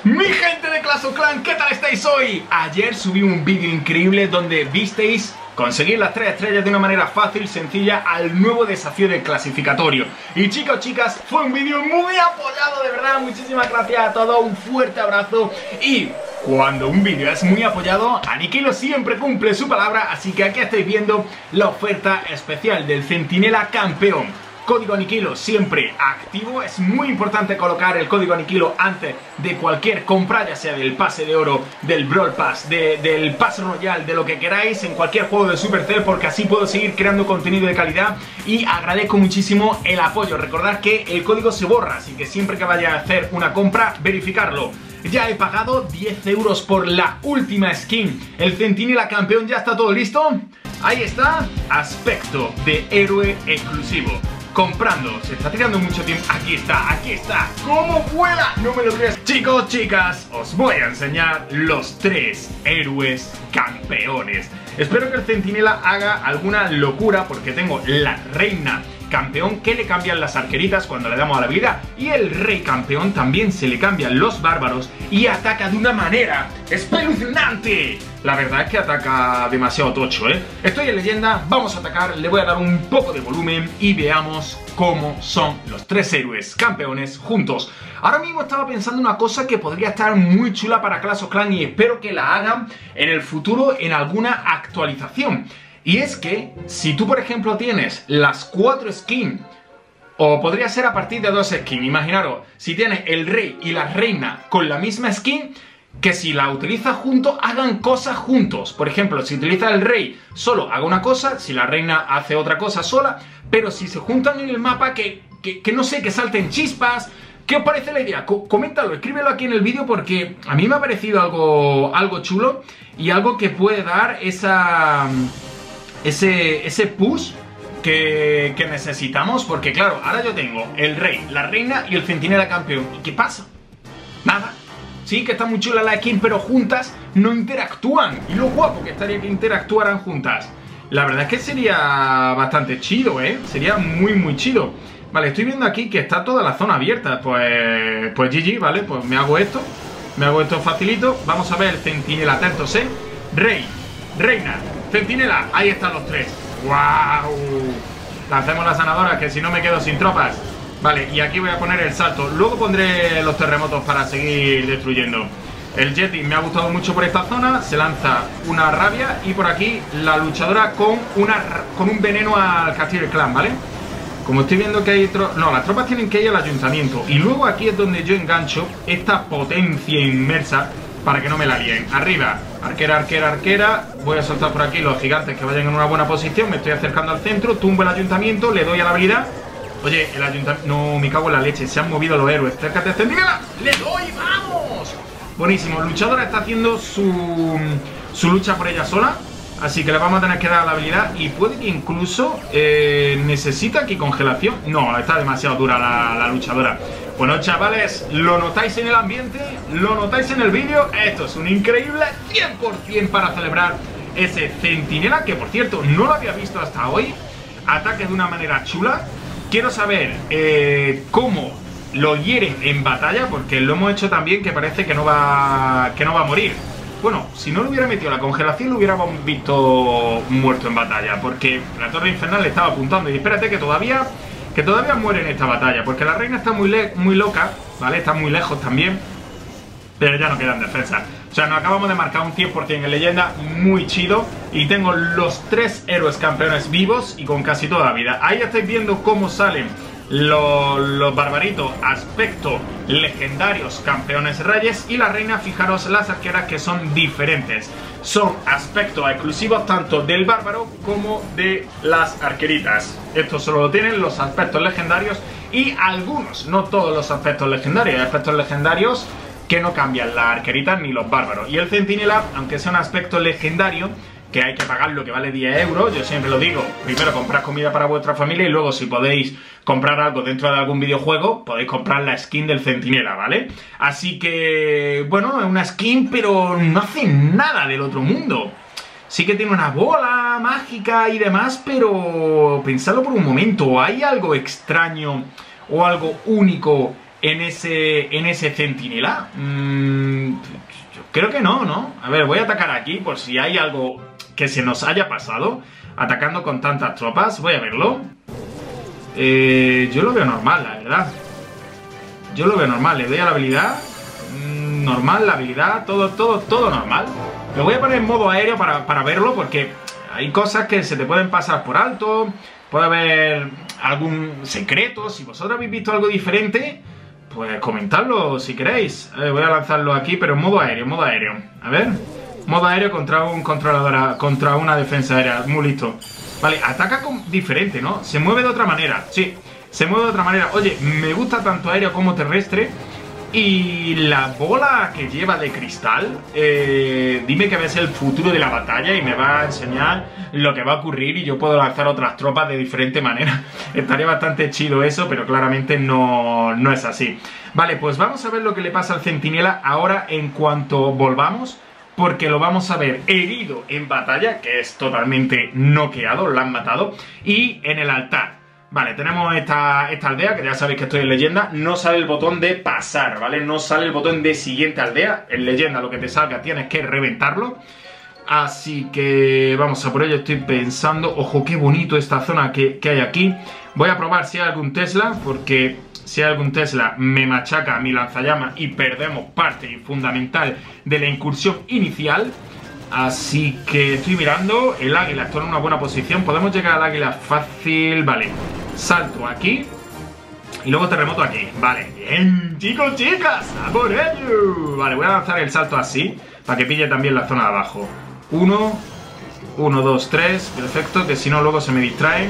Mi gente de Clash of Clans, ¿qué tal estáis hoy? Ayer subí un vídeo increíble donde visteis conseguir las 3 estrellas de una manera fácil, sencilla, al nuevo desafío del clasificatorio. Y chicos, chicas, fue un vídeo muy apoyado, de verdad, muchísimas gracias a todos, un fuerte abrazo. Y cuando un vídeo es muy apoyado, Aniquilo siempre cumple su palabra, así que aquí estáis viendo la oferta especial del Centinela Campeón. Código Aniquilo siempre activo, es muy importante colocar el código Aniquilo antes de cualquier compra, ya sea del pase de oro, del Brawl Pass, del Pass Royal, de lo que queráis en cualquier juego de Supercell, porque así puedo seguir creando contenido de calidad y agradezco muchísimo el apoyo. Recordad que el código se borra, así que siempre que vaya a hacer una compra, verificarlo. Ya he pagado 10 euros por la última skin, el Centinela Campeón, ya está todo listo. Ahí está, aspecto de héroe exclusivo. Comprando, se está tirando mucho tiempo. Aquí está, ¿cómo vuela? No me lo crees. Chicos, chicas, os voy a enseñar los 3 héroes campeones. Espero que el Centinela haga alguna locura, porque tengo la reina campeón que le cambian las arqueritas cuando le damos a la habilidad, y el rey campeón también se le cambian los bárbaros y ataca de una manera espeluznante. La verdad es que ataca demasiado tocho, ¿eh? Estoy en leyenda, vamos a atacar, le voy a dar un poco de volumen y veamos cómo son los 3 héroes campeones juntos. Ahora mismo estaba pensando una cosa que podría estar muy chula para Clash of Clans y espero que la hagan en el futuro en alguna actualización. Y es que, si tú por ejemplo tienes las 4 skins, o podría ser a partir de 2 skins, imaginaros, si tienes el rey y la reina con la misma skin, que si la utilizas juntos, hagan cosas juntos. Por ejemplo, si utilizas el rey solo, haga una cosa, si la reina hace otra cosa sola, pero si se juntan en el mapa, que no sé, que salten chispas. ¿Qué os parece la idea? Coméntalo, escríbelo aquí en el vídeo, porque a mí me ha parecido algo chulo y algo que puede dar ese push que necesitamos, porque claro, ahora yo tengo el rey, la reina y el Centinela Campeón. ¿Y qué pasa? Nada. Sí, que está muy chula la skin, pero juntas no interactúan. Y lo guapo que estaría que interactuaran juntas. La verdad es que sería bastante chido, ¿eh? Sería muy chido. Vale, estoy viendo aquí que está toda la zona abierta. Pues GG, ¿vale? Pues me hago esto. Me hago esto facilito. Vamos a ver el Centinela, atentos, ¿eh? Rey, reina, Centinela, ahí están los 3. ¡Wow! Lancemos las sanadoras, que si no me quedo sin tropas. Vale, y aquí voy a poner el salto. Luego pondré los terremotos para seguir destruyendo. El Yeti me ha gustado mucho por esta zona. Se lanza una rabia. Y por aquí la luchadora con un veneno al castillo del clan, ¿vale? Como estoy viendo que hay... No, las tropas tienen que ir al ayuntamiento. Y luego aquí es donde yo engancho esta potencia inmersa para que no me la líen. Arriba, arquera, arquera, arquera. Voy a soltar por aquí los gigantes que vayan en una buena posición. Me estoy acercando al centro, tumbo el ayuntamiento, le doy a la habilidad. Oye, el ayuntamiento... No, me cago en la leche, se han movido los héroes. Acércate, Centinela. ¡Le doy! ¡Vamos! Buenísimo, luchadora está haciendo su lucha por ella sola. Así que le vamos a tener que dar la habilidad. Y puede que incluso necesita aquí congelación. No, está demasiado dura la luchadora. Bueno, chavales, ¿lo notáis en el ambiente? ¿Lo notáis en el vídeo? Esto es un increíble 100% para celebrar ese Centinela, que por cierto no lo había visto hasta hoy. Ataque de una manera chula. Quiero saber cómo lo hieren en batalla, porque lo hemos hecho también que parece que no va a morir. Bueno, si no le hubiera metido la congelación, lo hubiéramos visto muerto en batalla, porque la torre infernal le estaba apuntando. Y espérate que todavía muere en esta batalla, porque la reina está muy loca, ¿vale? Está muy lejos también, pero ya no quedan defensas. O sea, nos acabamos de marcar un 100% en leyenda, muy chido. Y tengo los 3 héroes campeones vivos y con casi toda la vida. Ahí estáis viendo cómo salen los barbaritos, aspecto legendarios, campeones reyes. Y la reina, fijaros las arqueras que son diferentes. Son aspectos exclusivos tanto del bárbaro como de las arqueritas. Esto solo lo tienen los aspectos legendarios y algunos, no todos los aspectos legendarios. Hay aspectos legendarios que no cambian las arqueritas ni los bárbaros. Y el Centinela, aunque sea un aspecto legendario, que hay que pagarlo, que vale 10 euros, yo siempre lo digo, primero comprad comida para vuestra familia y luego si podéis comprar algo dentro de algún videojuego, podéis comprar la skin del Centinela, ¿vale? Así que, bueno, es una skin, pero no hace nada del otro mundo. Sí que tiene una bola mágica y demás, pero pensadlo por un momento, ¿hay algo extraño o algo único en ese centinela? Yo creo que no, ¿no? A ver, voy a atacar aquí por si hay algo que se nos haya pasado. Atacando con tantas tropas, voy a verlo. Yo lo veo normal, la verdad. Yo lo veo normal, le doy a la habilidad. Normal, la habilidad, todo normal. Lo voy a poner en modo aéreo para verlo, porque hay cosas que se te pueden pasar por alto. Puede haber algún secreto. Si vosotros habéis visto algo diferente, pues comentadlo si queréis. Voy a lanzarlo aquí, pero en modo aéreo, A ver. Modo aéreo contra un controlador, contra una defensa aérea. Muy listo. Vale, ataca diferente, ¿no? Se mueve de otra manera. Sí, se mueve de otra manera. Oye, me gusta tanto aéreo como terrestre. Y la bola que lleva de cristal, dime que ves el futuro de la batalla y me va a enseñar lo que va a ocurrir y yo puedo lanzar otras tropas de diferente manera. Estaría bastante chido eso, pero claramente no es así. Vale, pues vamos a ver lo que le pasa al centinela ahora en cuanto volvamos, porque lo vamos a ver herido en batalla, que es totalmente noqueado, lo han matado, y en el altar. Vale, tenemos esta aldea, que ya sabéis que estoy en leyenda. No sale el botón de pasar, ¿vale? No sale el botón de siguiente aldea. En leyenda lo que te salga tienes que reventarlo. Así que vamos a por ello, estoy pensando. Ojo, qué bonito esta zona que hay aquí. Voy a probar si hay algún Tesla, porque si hay algún Tesla me machaca mi lanzallamas y perdemos parte fundamental de la incursión inicial. Así que estoy mirando. El águila está en una buena posición. Podemos llegar al águila fácil. Vale, salto aquí y luego terremoto aquí. Vale, bien, chicos, chicas, ¡a por ello! Vale, voy a lanzar el salto así para que pille también la zona de abajo. 1, 2, 3, perfecto, que si no luego se me distraen.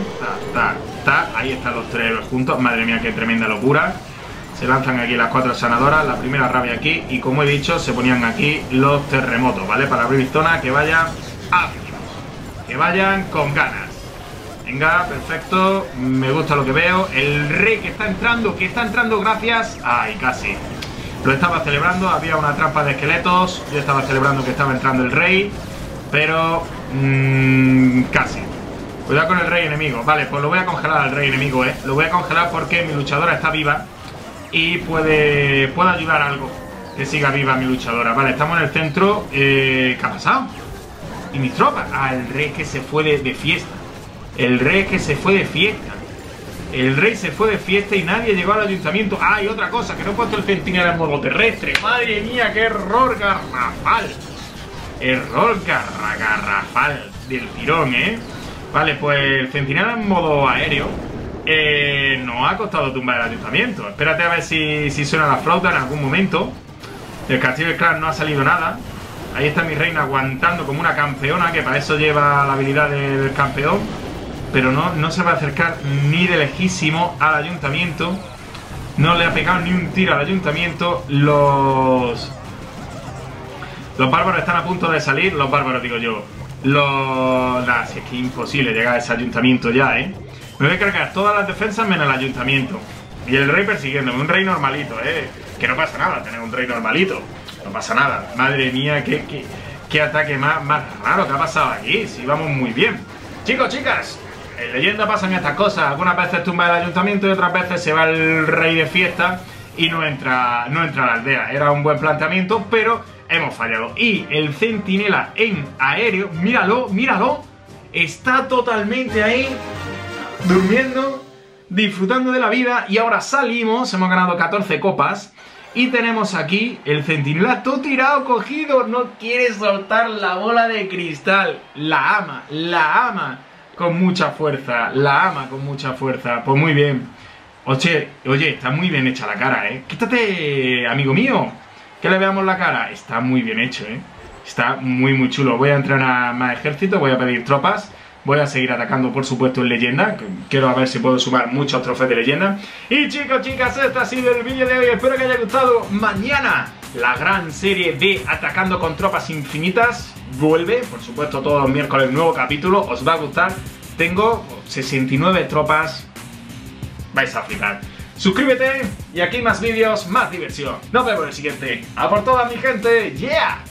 Ahí están los tres juntos. Madre mía, qué tremenda locura. Se lanzan aquí las 4 sanadoras, la primera rabia aquí, y como he dicho, se ponían aquí los terremotos, ¿vale? Para abrir zona, que vayan ácidos, que vayan con ganas. Venga, perfecto, me gusta lo que veo. El rey que está entrando, gracias. Ay, casi. Lo estaba celebrando, había una trampa de esqueletos, yo estaba celebrando que estaba entrando el rey, pero casi. Cuidado con el rey enemigo. Vale, pues lo voy a congelar al rey enemigo, Lo voy a congelar porque mi luchadora está viva y puede ayudar algo que siga viva mi luchadora. Vale, estamos en el centro. ¿Qué ha pasado? ¿Y mis tropas? Ah, el rey que se fue de fiesta. El rey que se fue de fiesta. El rey se fue de fiesta y nadie llegó al ayuntamiento. Ah, y otra cosa, que no he puesto el centinela en modo terrestre. Madre mía, qué error garrafal. Error garrafal del tirón, Vale, pues el centinela en modo aéreo nos ha costado tumbar el ayuntamiento. Espérate a ver si suena la flauta en algún momento. El castillo del clan no ha salido nada. Ahí está mi reina aguantando como una campeona, que para eso lleva la habilidad del campeón. Pero no se va a acercar ni de lejísimo al ayuntamiento. No le ha pegado ni un tiro al ayuntamiento. Los bárbaros están a punto de salir. Los bárbaros, digo yo. Si es que es imposible llegar a ese ayuntamiento ya, Me voy a cargar todas las defensas menos el ayuntamiento. Y el rey persiguiéndome, un rey normalito, Que no pasa nada tener un rey normalito. No pasa nada. Madre mía, qué ataque más raro que ha pasado aquí. Si vamos muy bien. Chicos, chicas, en leyenda pasan estas cosas. Algunas veces tumba el ayuntamiento y otras veces se va el rey de fiesta y no entra a la aldea. Era un buen planteamiento, pero hemos fallado. Y el centinela en aéreo, míralo, está totalmente ahí, durmiendo, disfrutando de la vida. Y ahora salimos, hemos ganado 14 copas. Y tenemos aquí el centinela todo tirado, cogido. No quiere soltar la bola de cristal. La ama con mucha fuerza. Pues muy bien. Oye, está muy bien hecha la cara, Quítate, amigo mío, que le veamos la cara. Está muy bien hecho, Está muy chulo. Voy a entrenar más ejército, voy a pedir tropas. Voy a seguir atacando, por supuesto, en leyenda. Quiero ver si puedo sumar muchos trofeos de leyenda. Y chicos, chicas, este ha sido el vídeo de hoy. Espero que haya gustado. Mañana la gran serie de Atacando con Tropas Infinitas vuelve. Por supuesto, todos los miércoles nuevo capítulo. Os va a gustar. Tengo 69 tropas. Vais a flipar. Suscríbete y aquí más vídeos, más diversión. Nos vemos en el siguiente. ¡A por todas, mi gente! ¡Yeah!